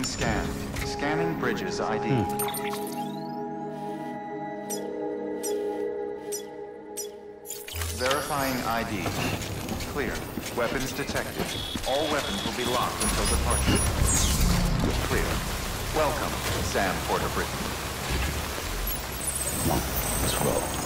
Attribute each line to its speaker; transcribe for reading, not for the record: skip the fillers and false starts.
Speaker 1: Being scanned. Scanning Bridges ID. Verifying ID. Clear. Weapons detected. All weapons will be locked until departure. Clear. Welcome, Sam Porter Britton.
Speaker 2: Let's roll.